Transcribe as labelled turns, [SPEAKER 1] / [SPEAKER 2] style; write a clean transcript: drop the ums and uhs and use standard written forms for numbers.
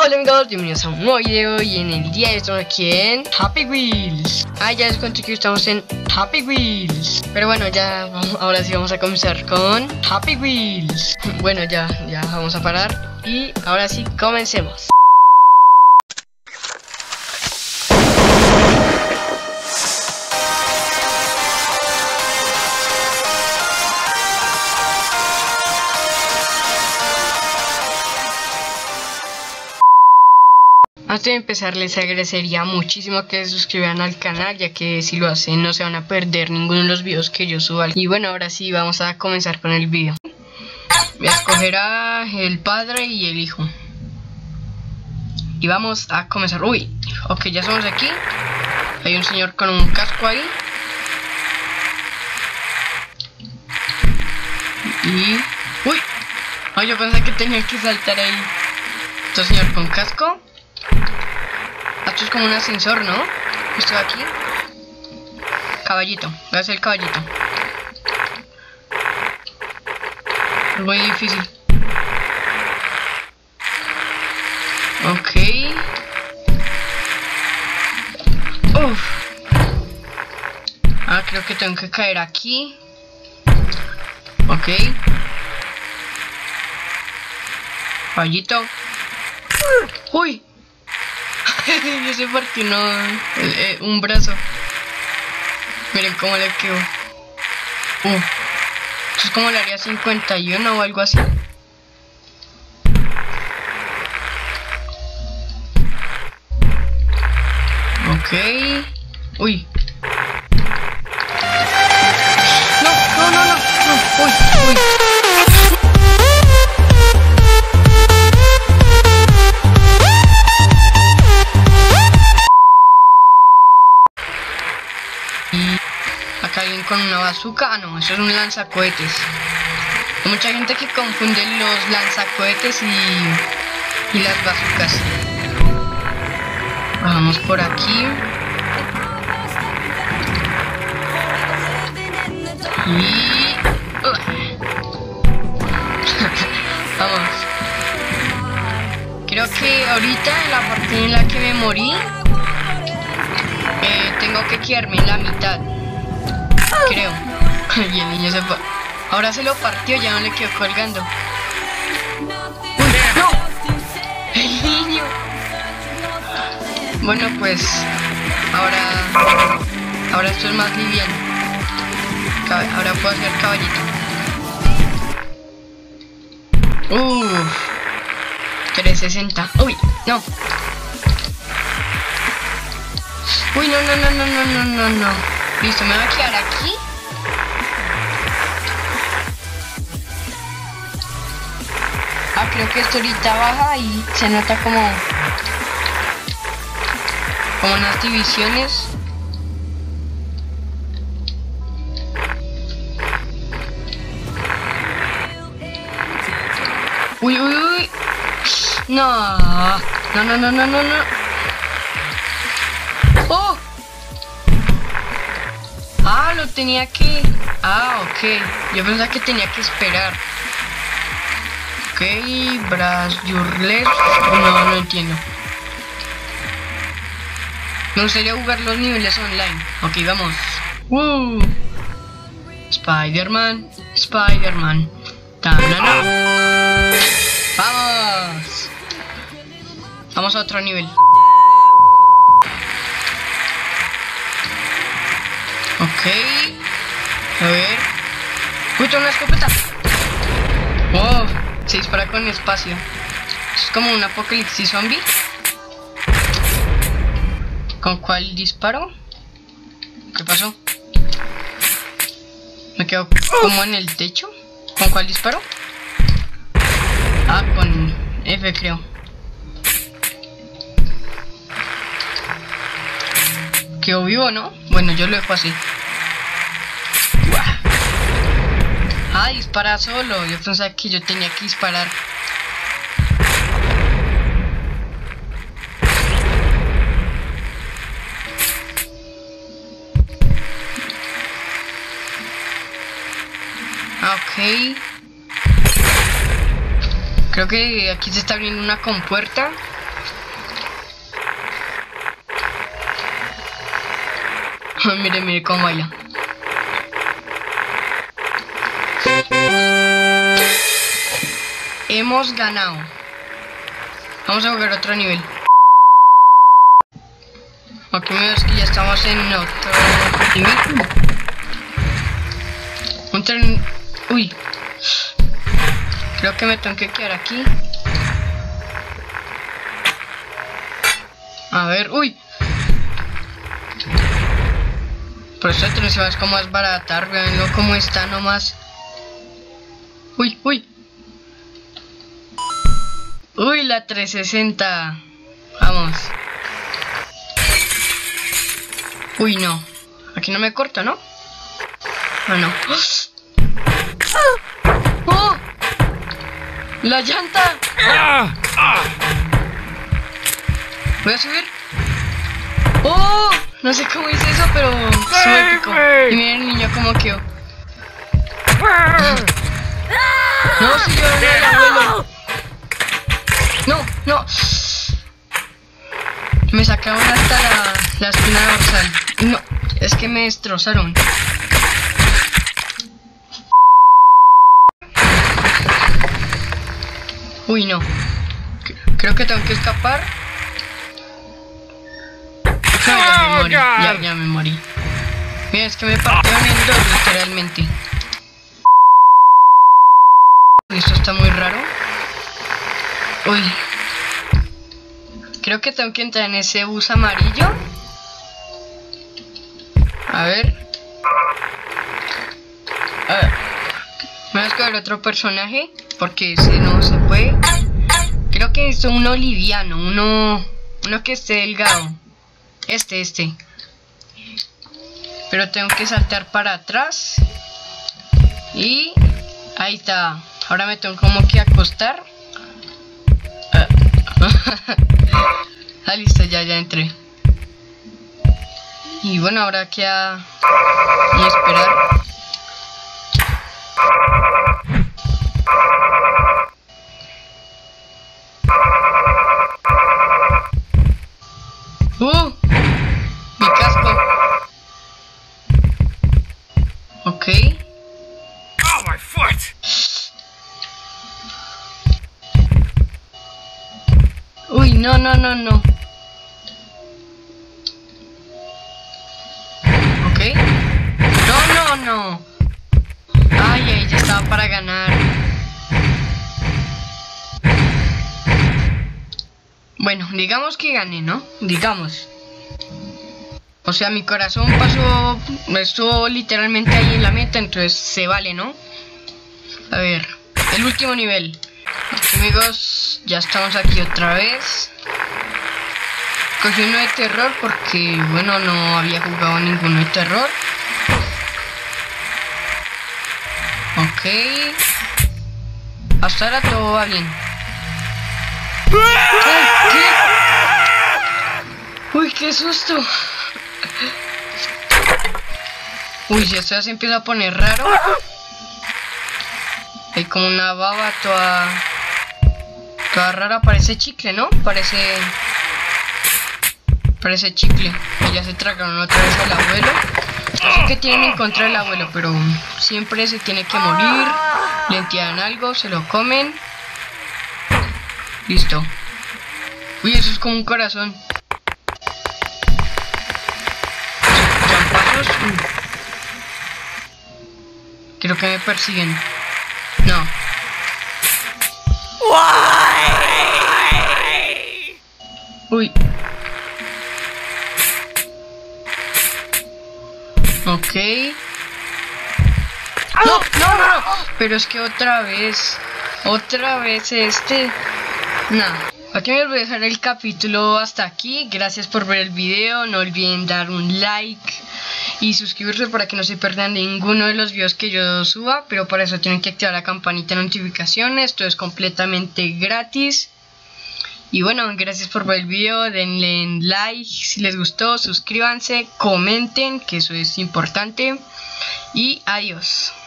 [SPEAKER 1] Hola amigos, bienvenidos a un nuevo video y en el día de hoy estamos aquí en Happy Wheels. Ya les conté que estamos en Happy Wheels. Pero bueno, ahora sí vamos a comenzar con Happy Wheels. Bueno, ya vamos a parar y ahora sí comencemos. Antes de empezar les agradecería muchísimo que se suscriban al canal, ya que si lo hacen no se van a perder ninguno de los videos que yo suba. Y bueno, ahora sí vamos a comenzar con el video. Voy a escoger a el padre y el hijo. Y vamos a comenzar. Uy, ok, ya somos aquí. Hay un señor con un casco ahí. Y... uy, ay, yo pensé que tenía que saltar ahí. Este señor con casco. Esto es como un ascensor, ¿no? Estoy aquí. Caballito, voy a hacer el caballito. Es muy difícil. Ok. Uf. Creo que tengo que caer aquí. Ok. Caballito. Uy. Yo sé por qué no un brazo. Miren cómo le quedó. Esto es como la área 51 o algo así. Ok. Uy. No. Uy. Acá alguien con una bazooka. No, eso es un lanzacohetes. Hay mucha gente que confunde los lanzacohetes y las bazucas. Vamos por aquí. Y... vamos. Creo que ahorita en la parte en la que me morí tengo que quedarme en la mitad. Creo. Y el niño se fue. Ahora se lo partió, ya no le quedó colgando. ¡Uy, no! ¡El niño! Bueno, pues ahora esto es más liviano. Ahora puedo hacer caballito. 360. Uy, no. Uy, no. Listo, me voy a quedar aquí. Creo que esto ahorita baja y se nota como unas divisiones. Uy. No. ¡Oh! Lo tenía que... ok. Yo pensaba que tenía que esperar. Ok, Brasjurler. No entiendo. Me gustaría jugar los niveles online. Ok, vamos. Spider-Man. Vamos. Vamos a otro nivel. Ok. A ver. Uy, tengo una escopeta. Oh, se dispara con espacio. Es como un apocalipsis zombie. ¿Con cuál disparo? ¿Qué pasó? Me quedo como en el techo. ¿Con cuál disparo? Con F creo. Quedó vivo, ¿no? Bueno, yo lo dejo así. Dispara solo. Yo pensaba que yo tenía que disparar. Ok. Creo que aquí se está abriendo una compuerta. Mire, mire cómo baila. Hemos ganado. Vamos a jugar otro nivel. Aquí me ves que ya estamos en otro nivel. Un tren... Uy. Creo que me tengo que quedar aquí. A ver, uy. Por eso el tren se va es como desbaratar. Veanlo como está nomás. Uy, uy. Uy, la 360. Vamos. Uy, no. Aquí no me corta, ¿no? Ah, no. ¡Oh! ¡La llanta! Voy a subir. ¡Oh! No sé cómo hice eso, pero se me picó. Y miren el niño cómo quedó. No, si yo no el abuelo. No, no. Me sacaron hasta la espina dorsal. No, es que me destrozaron. Uy, no. Creo que tengo que escapar. No, ya me morí. Ya me morí. Mira, es que me partieron en dos, literalmente. Esto está muy raro. Uy. Creo que tengo que entrar en ese bus amarillo. A ver. Me voy a escoger otro personaje, porque ese no se puede. Creo que es uno liviano, uno que esté delgado. Este. Pero tengo que saltar para atrás. Y ahí está. Ahora me tengo como que acostar. Ah, listo, ya entré. Y bueno, ahora queda y esperar. Mi casco. Ok.
[SPEAKER 2] Oh, my foot.
[SPEAKER 1] Uy, no. Ok. No. Ay, ya estaba para ganar. Bueno, digamos que gané, ¿no? Digamos. O sea, mi corazón estuvo literalmente ahí en la meta, entonces se vale, ¿no? A ver, el último nivel. Amigos, ya estamos aquí otra vez. Cogí uno de terror porque, bueno, no había jugado ninguno de terror. Ok. Hasta ahora todo va bien. ¡Ay, qué! ¡Uy, qué susto! Uy, si esto ya se empieza a poner raro. Hay como una baba toda rara, parece chicle, ¿no? Parece chicle. Y ya se tragaron otra vez al abuelo. No sé qué tienen en contra del abuelo, pero siempre se tiene que morir. Le entierran algo, se lo comen. Listo. Uy, eso es como un corazón. Champazos. Creo que me persiguen. No. Uy. Ok. No. Pero es que otra vez este. Nada. Aquí me voy a dejar el capítulo hasta aquí. Gracias por ver el video. No olviden dar un like y suscribirse para que no se pierdan ninguno de los videos que yo suba. Pero para eso tienen que activar la campanita de notificaciones. Esto es completamente gratis. Y bueno, gracias por ver el video. Denle like si les gustó. Suscríbanse, comenten, que eso es importante. Y adiós.